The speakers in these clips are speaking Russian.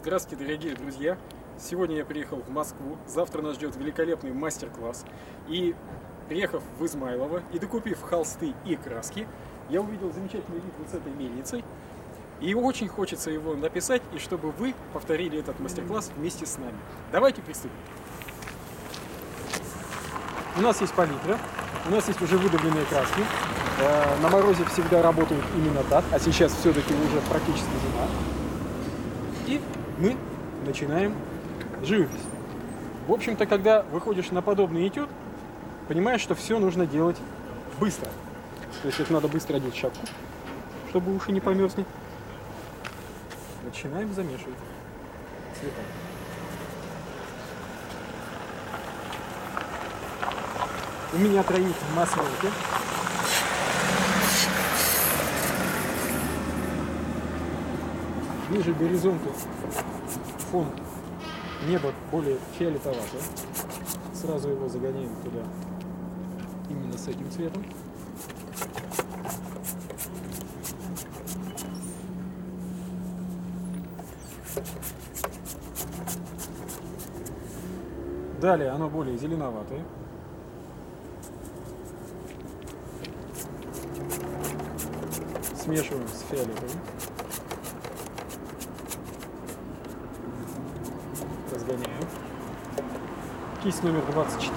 Здравствуйте, дорогие друзья! Сегодня я приехал в Москву, завтра нас ждет великолепный мастер-класс. И приехав в Измайлово и докупив холсты и краски, я увидел замечательный вид вот с этой мельницей. И очень хочется его написать, и чтобы вы повторили этот мастер-класс вместе с нами. Давайте приступим. У нас есть палитра, у нас есть уже выдавленные краски. На морозе всегда работают именно так, а сейчас все-таки уже практически зима. И мы начинаем живопись. В общем-то, когда выходишь на подобный этюд, понимаешь, что все нужно делать быстро. То есть это надо быстро одеть шапку, чтобы уши не померзли. Начинаем замешивать цвета. У меня троит масленки. Ниже горизонта фон неба более фиолетоватый. Сразу его загоняем туда именно с этим цветом. Далее оно более зеленоватое. Смешиваем с фиолетовым. Разгоняем. Кисть номер 24.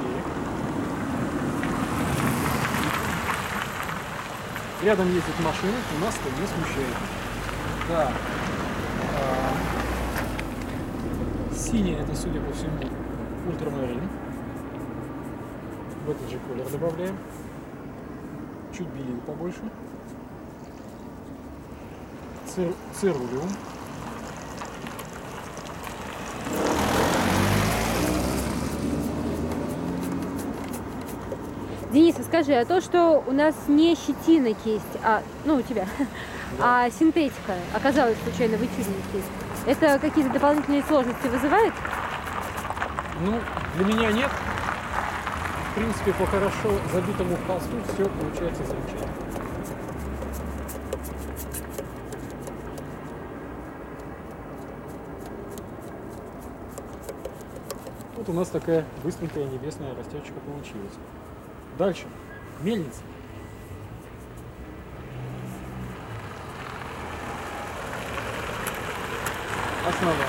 Рядом ездит машина, у нас это не смущает. Да. Синий это, судя по всему, ультрамарин. В этот же колер добавляем. Чуть белил побольше. Цирулиум. Денис, скажи, а то, что у нас не щетина кисть, у тебя, да, а синтетика оказалась случайно в этюдной кисти, это какие-то дополнительные сложности вызывает? Ну, для меня нет. В принципе, по хорошо забитому холсту все получается замечательно. Вот у нас такая быстренькая небесная растяжечка получилась. Дальше. Мельница. Основание.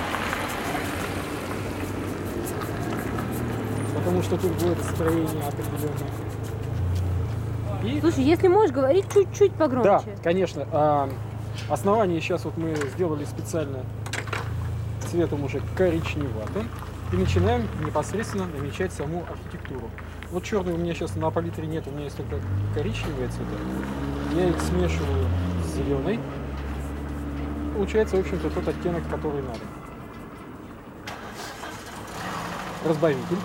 Потому что тут будет строение определенное. И... Слушай, если можешь говорить чуть-чуть погромче. Да, конечно. Основание сейчас вот мы сделали специально цветом уже коричневатым. И начинаем непосредственно намечать саму архитектуру. Вот черный у меня сейчас на палитре нет, у меня есть только коричневые цвета. Я их смешиваю с зеленой. Получается, в общем-то, тот оттенок, который надо. Разбавитель.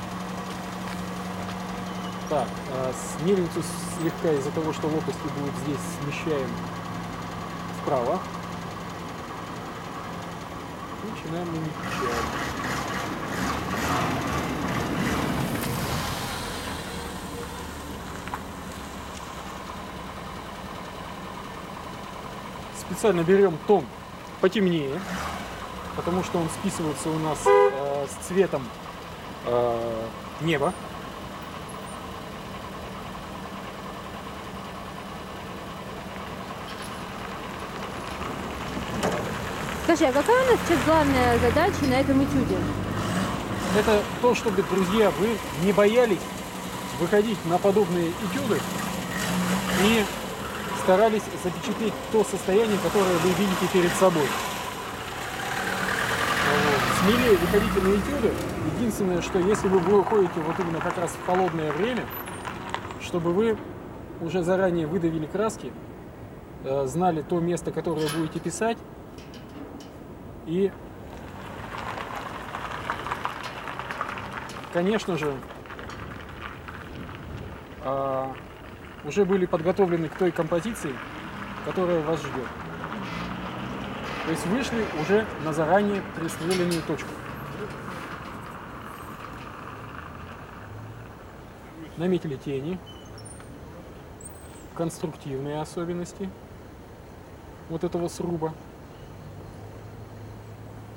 Так, мельницу слегка из-за того, что лопасти будут здесь, смещаем вправо. Начинаем намечать. Специально берем тон потемнее, потому что он списывается у нас с цветом неба. Скажи, а какая у нас сейчас главная задача на этом этюде? Это то, чтобы, друзья, вы не боялись выходить на подобные этюды и старались запечатлеть то состояние, которое вы видите перед собой. Вот. Смелее выходите на этюды. Единственное, что если вы выходите вот именно как раз в холодное время, чтобы вы уже заранее выдавили краски, знали то место, которое будете писать, и, конечно же, уже были подготовлены к той композиции, которая вас ждет. То есть вышли уже на заранее пристреленную точку. Наметили тени, конструктивные особенности вот этого сруба.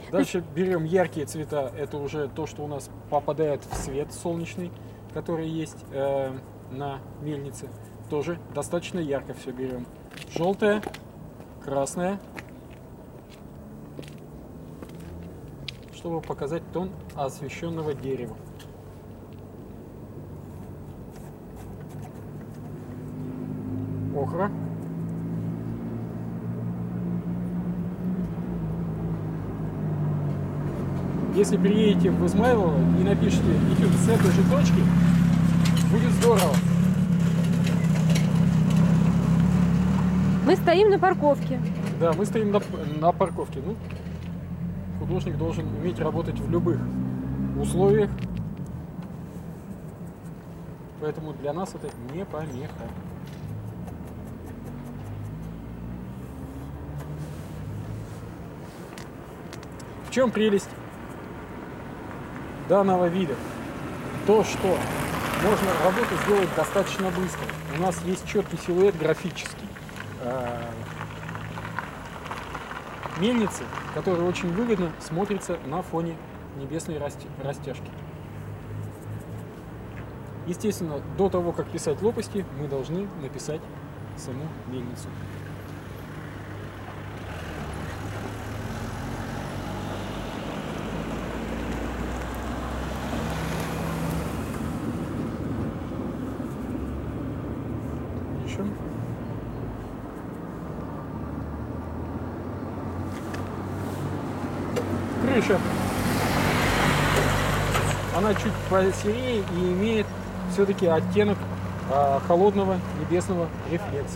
Дальше берем яркие цвета. Это уже то, что у нас попадает в свет солнечный, который есть на мельнице. Тоже достаточно ярко все берем. Желтое, красное. Чтобы показать тон освещенного дерева. Охра. Если приедете в Измайлово и напишите этюд с этой же точки, будет здорово. Мы стоим на парковке. Да, мы стоим на парковке. Ну, художник должен уметь работать в любых условиях. Поэтому для нас это не помеха. В чем прелесть данного вида? То, что можно работу сделать достаточно быстро. У нас есть четкий силуэт графический мельницы, который очень выгодно смотрится на фоне небесной растяжки. Естественно, до того, как писать лопасти, мы должны написать саму мельницу. Еще. Крыша. Она чуть посерее и имеет все-таки оттенок холодного небесного рефлекса.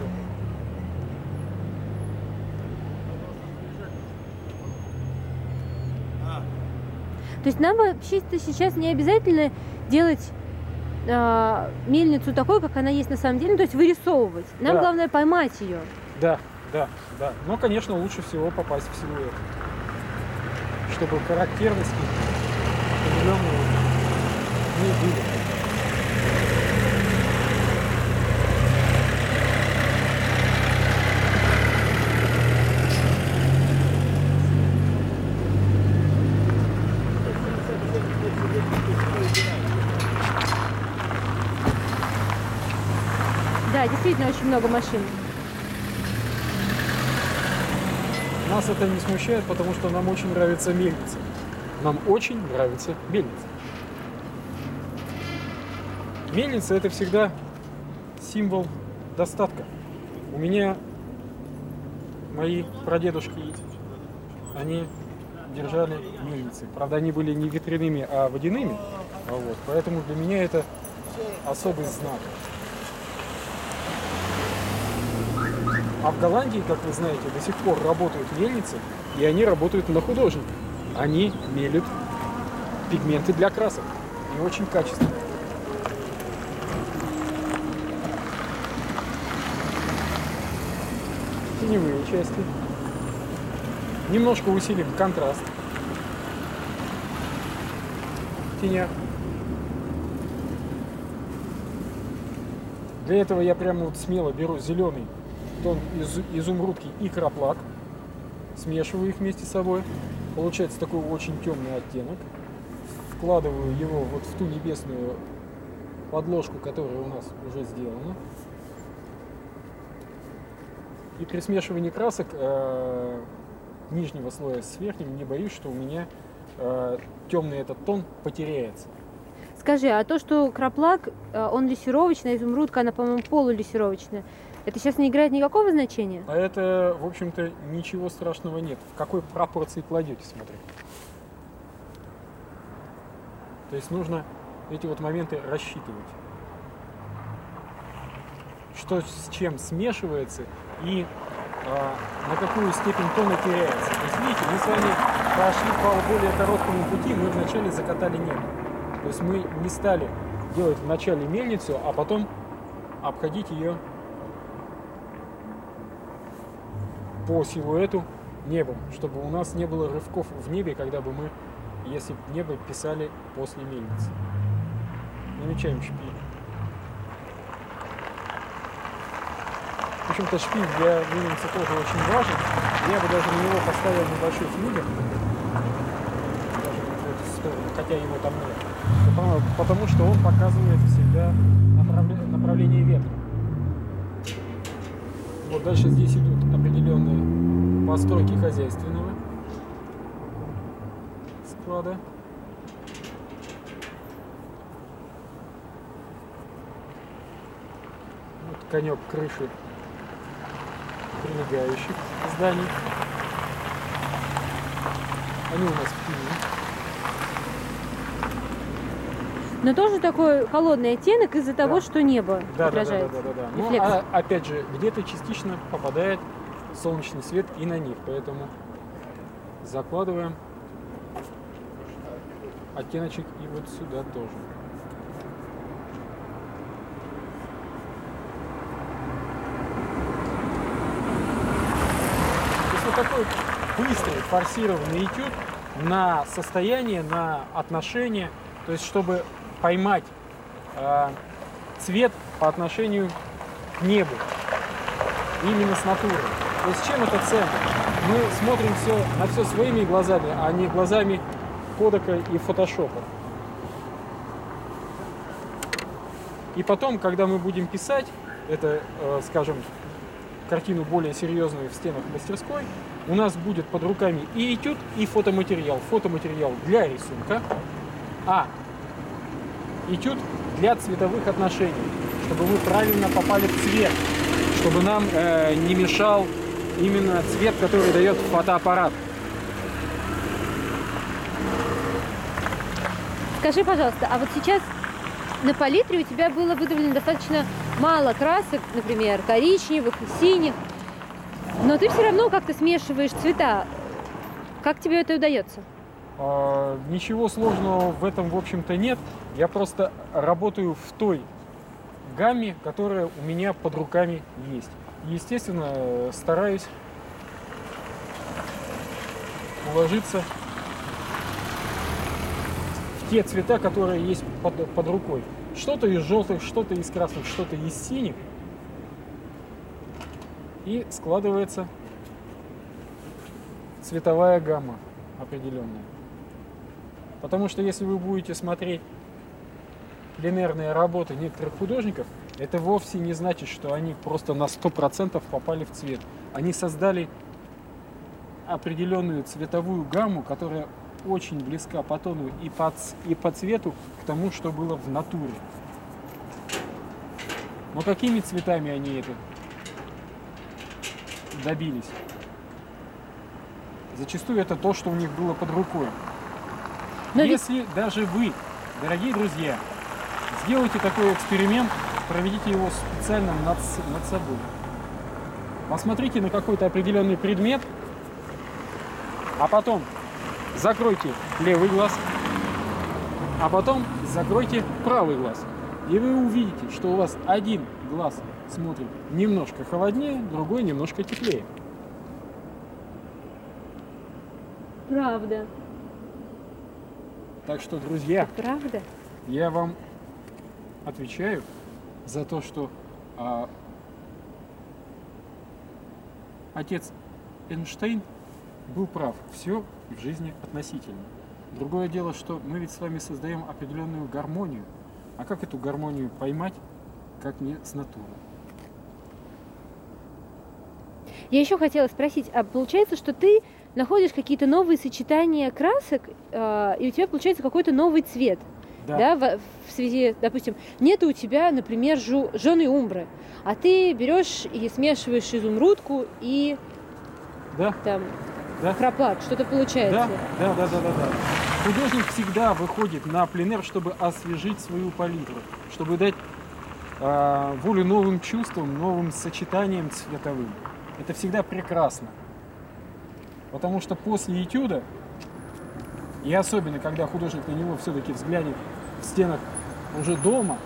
То есть нам вообще сейчас не обязательно делать мельницу такой, как она есть на самом деле, ну, то есть вырисовывать. Нам Да. главное поймать ее. Да. Но, конечно, лучше всего попасть в силуэт, чтобы характерности определенные не были. Да, действительно очень много машин. Нас это не смущает, потому что нам очень нравится мельница. Нам очень нравится мельница. Мельница — это всегда символ достатка. У меня мои прадедушки, они держали мельницы. Правда, они были не ветряными, а водяными. Вот. Поэтому для меня это особый знак. А в Голландии, как вы знаете, до сих пор работают мельницы, и они работают на художника. Они мелют пигменты для красок. И очень качественно. Теневые части. Немножко усилим контраст в тенях. Для этого я прямо вот смело беру зеленый тон изумрудки и краплак, смешиваю их вместе с собой. Получается такой очень темный оттенок. Вкладываю его вот в ту небесную подложку, которая у нас уже сделана. И при смешивании красок нижнего слоя с верхним не боюсь, что у меня темный этот тон потеряется. Скажи, а то, что краплак, он лессировочный, а изумрудка, она, по-моему, полулессировочная, это сейчас не играет никакого значения? А это, в общем-то, ничего страшного нет. В какой пропорции кладете, смотри. То есть нужно эти вот моменты рассчитывать. Что с чем смешивается и на какую степень тона теряется. То есть, видите, мы с вами пошли по более короткому пути, мы вначале закатали небо. То есть мы не стали делать вначале мельницу, а потом обходить ее по силуэту небом, чтобы у нас не было рывков в небе, когда бы мы, если бы небо писали после мельницы. Намечаем шпиль. В общем-то, шпиль для мельницы тоже очень важен. Я бы даже на него поставил небольшой флюгер. хотя его там нет. Потому что он показывает всегда направление ветра. Вот дальше здесь идут определенные постройки хозяйственного склада. Вот конек крыши прилегающих зданий. Они у нас в тени. Но тоже такой холодный оттенок из-за того, что небо отражается. Да. Ну, а опять же, где-то частично попадает солнечный свет и на них, поэтому закладываем оттеночек и вот сюда тоже. То есть вот такой быстрый, форсированный этюд на состояние, на отношение, то есть чтобы поймать цвет по отношению к небу, именно с натуры. То есть чем это ценно? Мы смотрим на все своими глазами, а не глазами кодека и фотошопа. И потом, когда мы будем писать, это, скажем, картину более серьезную в стенах мастерской, у нас будет под руками и этюд, и фотоматериал. Фотоматериал для рисунка, а этюд для цветовых отношений, чтобы мы правильно попали в цвет, чтобы нам не мешал именно цвет, который дает фотоаппарат. Скажи, пожалуйста, а вот сейчас на палитре у тебя было выдавлено достаточно мало красок, например, коричневых и синих, но ты все равно как-то смешиваешь цвета. Как тебе это удается? Ничего сложного в этом, в общем-то, нет. Я просто работаю в той гамме, которая у меня под руками есть. Естественно, стараюсь уложиться в те цвета, которые есть под рукой. Что-то из желтых, что-то из красных, что-то из синих. И складывается цветовая гамма определенная. Потому что если вы будете смотреть пленерные работы некоторых художников, это вовсе не значит, что они просто на 100% попали в цвет. Они создали определенную цветовую гамму, которая очень близка по тону и по цвету к тому, что было в натуре. Но какими цветами они это добились? Зачастую это то, что у них было под рукой. Но если даже вы, дорогие друзья, сделайте такой эксперимент, проведите его специально над собой. Посмотрите на какой-то определенный предмет, а потом закройте левый глаз, а потом закройте правый глаз. И вы увидите, что у вас один глаз смотрит немножко холоднее, другой немножко теплее. Правда. Так что, друзья, правда? Я вам отвечаю за то, что отец Эйнштейн был прав. Все в жизни относительно. Другое дело, что мы ведь с вами создаем определенную гармонию. А как эту гармонию поймать, как не с натуры? Я еще хотела спросить, а получается, что ты находишь какие-то новые сочетания красок, и у тебя получается какой-то новый цвет? Да. Да, в связи, допустим, нету у тебя, например, жженой умбры, а ты берешь и смешиваешь изумрудку и там хропак, что-то получается. Да. Художник всегда выходит на пленэр, чтобы освежить свою палитру, чтобы дать волю новым чувствам, новым сочетаниям цветовым. Это всегда прекрасно. Потому что после этюда, и особенно когда художник на него все-таки взглянет в стенах уже дома,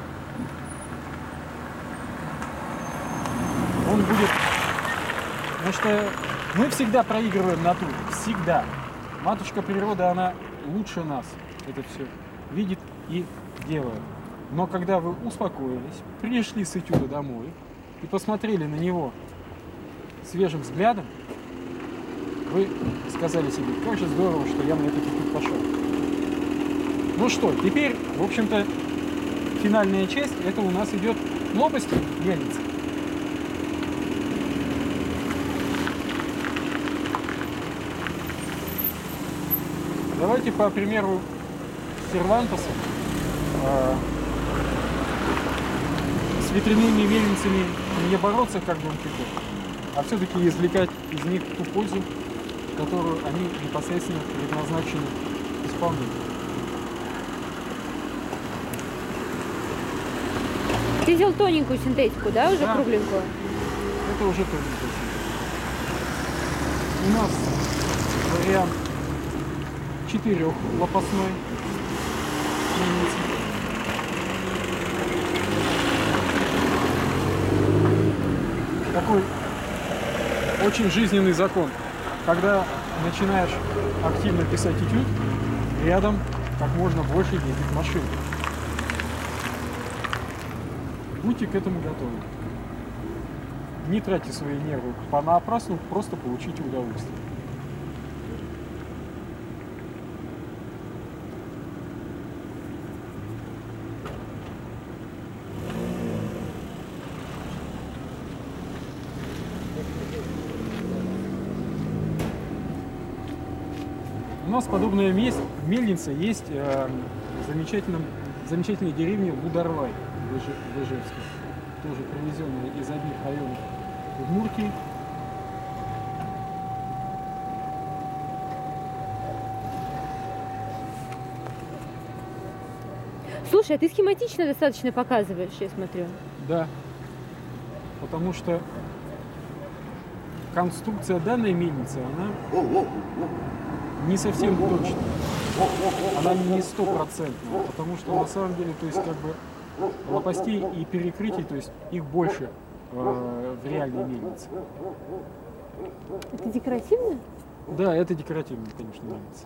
он будет... Потому что мы всегда проигрываем натуру, всегда. Матушка природа, она лучше нас это все видит и делает. Но когда вы успокоились, пришли с этюда домой и посмотрели на него свежим взглядом, вы сказали себе, как же здорово, что я на этот этюд пошел. Ну что, теперь, в общем-то, финальная часть, это у нас идет лопасти мельницы. Давайте по примеру Сервантеса с ветряными мельницами не бороться, как Дон Кихот, а все-таки извлекать из них ту пользу, которую они непосредственно предназначены к исполнению. Ты взял тоненькую синтетику, да, уже Да. кругленькую? Это уже тоненькая синтетика. У нас вариант 4-лопастной мельницы. Такой очень жизненный закон. Когда начинаешь активно писать этюд, рядом как можно больше ездит машин. Будьте к этому готовы. Не тратьте свои нервы понапрасну, просто получите удовольствие. У нас подобная мельница есть в замечательной деревне Бударвай в Ижевске. Тоже привезенная из одних районов Удмуртии. Слушай, а ты схематично достаточно показываешь, я смотрю. Да. Потому что конструкция данной мельницы, она не совсем точная. Она не стопроцентная. Потому что на самом деле, то есть как бы лопастей и перекрытий, то есть их больше в реальной мельнице. Это декоративно? Да, это декоративная, конечно, мельница.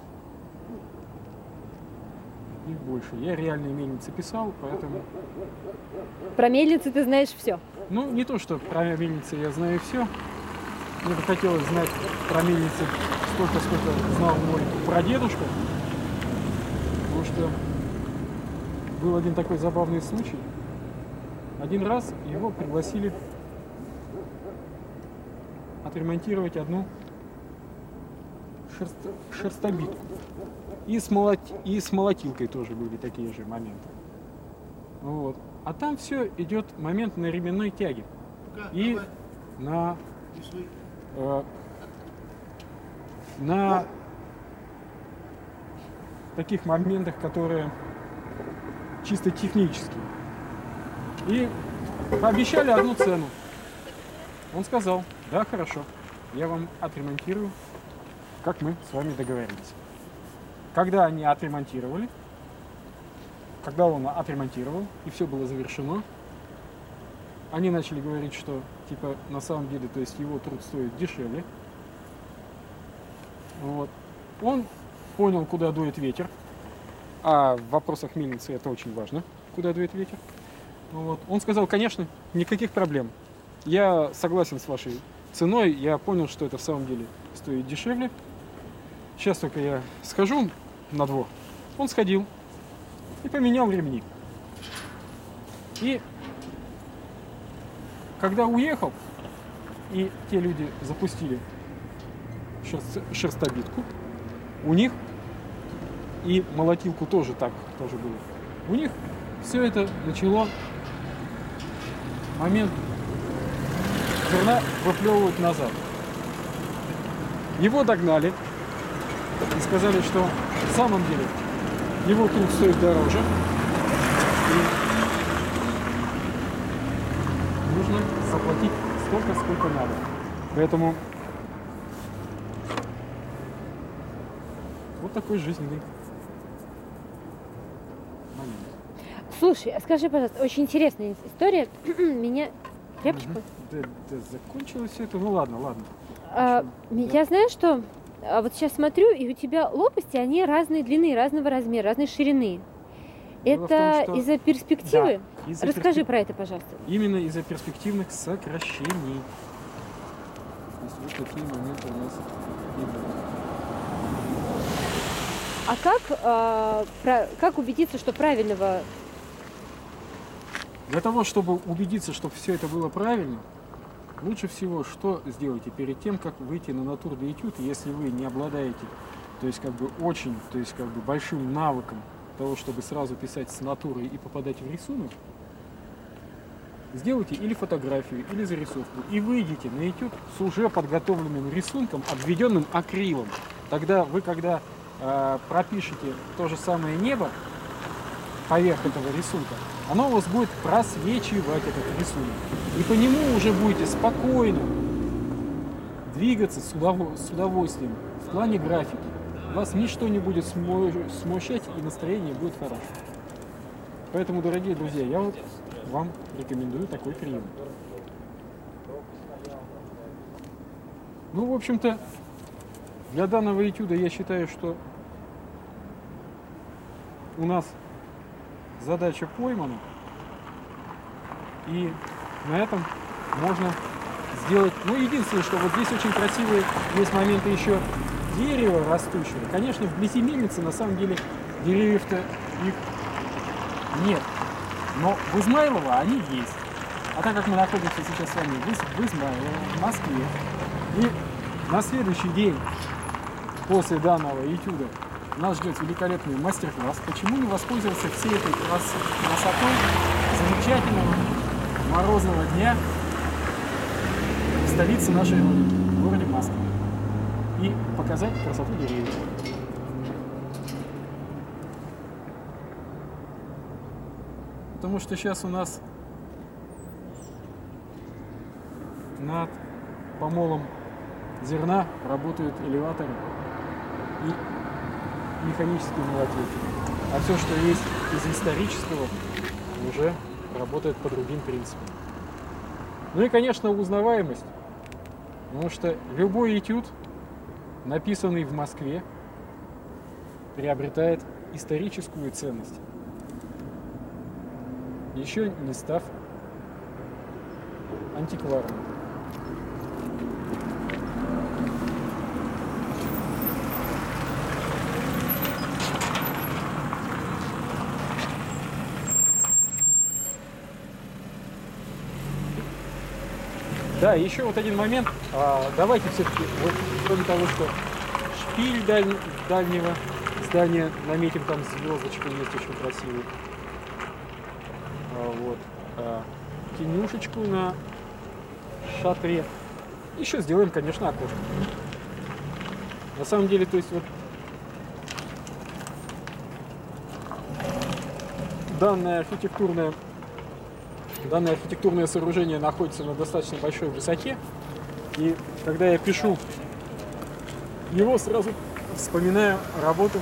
Их больше. Я реальные мельницы писал, поэтому... Про мельницу ты знаешь все. Ну, не то, что про мельницы я знаю все. Мне бы хотелось знать про мельницы столько, сколько знал мой прадедушка. Потому что был один такой забавный случай. Один раз его пригласили отремонтировать одну шерстобитку. И с молотилкой тоже были такие же моменты. Вот. А там все идет момент на ременной тяге. И на таких моментах, которые чисто технические. И пообещали одну цену. Он сказал: да, хорошо, я вам отремонтирую, как мы с вами договорились. Когда они отремонтировали, когда он отремонтировал и все было завершено, они начали говорить, что типа на самом деле, то есть его труд стоит дешевле. Вот. Он понял, куда дует ветер, а в вопросах мельницы это очень важно, куда дует ветер. Вот. Он сказал: конечно, никаких проблем. Я согласен с вашей ценой, я понял, что это в самом деле стоит дешевле. Сейчас только я схожу на двор. Он сходил и поменял ремни. И когда уехал, и те люди запустили шерстобитку, у них, и молотилку тоже так тоже было, у них все это начало момент зерна выплевывать назад. Его догнали и сказали, что в самом деле его труд стоит дороже, и нужно заплатить столько, сколько надо. Поэтому вот такой жизненный момент. Слушай, а скажи, пожалуйста, очень интересная история. Меня... Тряпочку? Да, закончилось все это. Ну ладно, ладно. Я знаю, что вот сейчас смотрю, и у тебя лопасти, они разной длины, разного размера, разной ширины. Дело в Это том, что- из-за перспективы? Да, из-за Расскажи про это, пожалуйста. Именно из-за перспективных сокращений. То есть вот такие моменты у нас идут. А как убедиться, что правильного? Для того, чтобы убедиться, что все это было правильно, лучше всего что сделайте перед тем, как выйти на натур де этюд, если вы не обладаете, то есть как бы очень, то есть как бы большим навыком того, чтобы сразу писать с натуры и попадать в рисунок, сделайте или фотографию, или зарисовку и выйдите на этюд с уже подготовленным рисунком, обведенным акрилом. Тогда вы, когда пропишете то же самое небо поверх этого рисунка, оно у вас будет просвечивать этот рисунок. И по нему уже будете спокойно двигаться с удовольствием в плане графики. Вас ничто не будет смущать, и настроение будет хорошее. Поэтому, дорогие друзья, я вот вам рекомендую такой прием. Ну, в общем-то, для данного этюда я считаю, что у нас задача поймана. И на этом можно сделать... Ну, единственное, что вот здесь очень красивые есть моменты еще дерева растущего. Конечно, вблизи мельницы на самом деле деревьев-то их нет. Но в Измайлово они есть. А так как мы находимся сейчас с вами в Измайлово, в Москве, и на следующий день после данного этюда нас ждет великолепный мастер-класс, почему не воспользоваться всей этой красотой замечательного морозного дня в столице нашей Родины, в городе Москве, и показать красоту деревьев. Потому что сейчас у нас над помолом зерна работают элеваторы и механические молотилки. А все, что есть из исторического, уже работает по другим принципам. Ну и, конечно, узнаваемость. Потому что любой этюд, написанный в Москве, приобретает историческую ценность, еще не став антикварным. Да, еще вот один момент. Давайте все-таки, вот, кроме того, что шпиль дальнего здания наметим, там звездочка есть очень красивый. Вот. Тенюшечку на шатре. Еще сделаем, конечно, окошко. На самом деле, то есть вот данное архитектурное сооружение находится на достаточно большой высоте. И когда я пишу его, сразу вспоминаю работу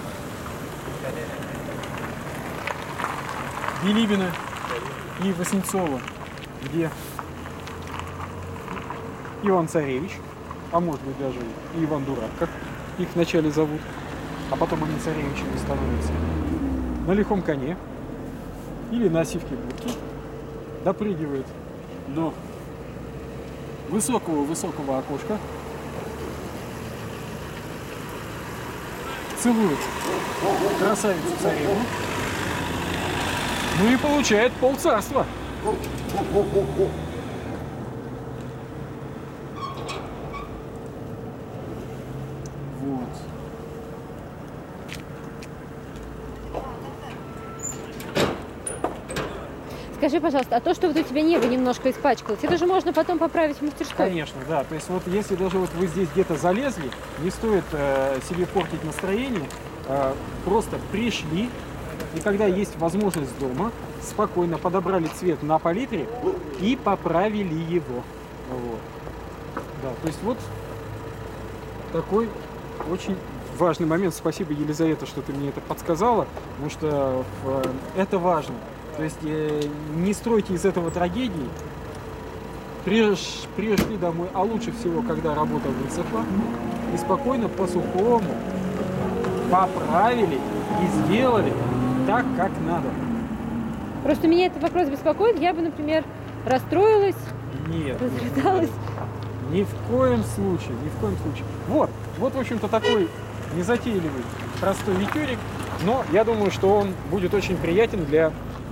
Билибина и Васнецова, где Иван Царевич, а может быть даже и Иван Дурак, как их вначале зовут, а потом они царевичами становятся, на лихом коне или на сивке будки допрыгивает до высокого окошка, целует красавицу царевну, ну и получает полцарства. Вот. Скажи, пожалуйста, а то, что вот у тебя небо немножко испачкалось, это же можно потом поправить в мастерской? Конечно, да. То есть вот если даже вот вы здесь где-то залезли, не стоит себе портить настроение, просто пришли, и когда есть возможность дома, спокойно подобрали цвет на палитре и поправили его. Вот. Да, то есть вот такой очень важный момент. Спасибо, Елизавета, что ты мне это подсказала, потому что это важно. То есть не стройте из этого трагедии. Пришли домой, а лучше всего, когда работа высохла, и спокойно по-сухому поправили и сделали так, как надо. Просто меня этот вопрос беспокоит. Я бы, например, расстроилась, Нет. разрыдалась. Ни в коем случае, ни в коем случае. Вот, в общем-то, такой незатейливый, простой ликерик, но я думаю, что он будет очень приятен для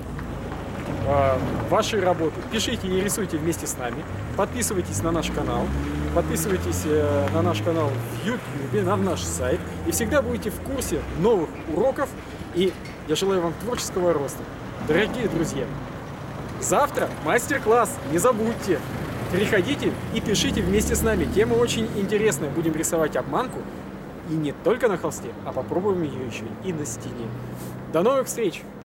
вашей работы. Пишите и рисуйте вместе с нами, подписывайтесь на наш канал, подписывайтесь на наш канал в YouTube, на наш сайт, и всегда будете в курсе новых уроков, и я желаю вам творческого роста. Дорогие друзья, завтра мастер-класс, не забудьте! Приходите и пишите вместе с нами. Тема очень интересная. Будем рисовать обманку. И не только на холсте, а попробуем ее еще и на стене. До новых встреч!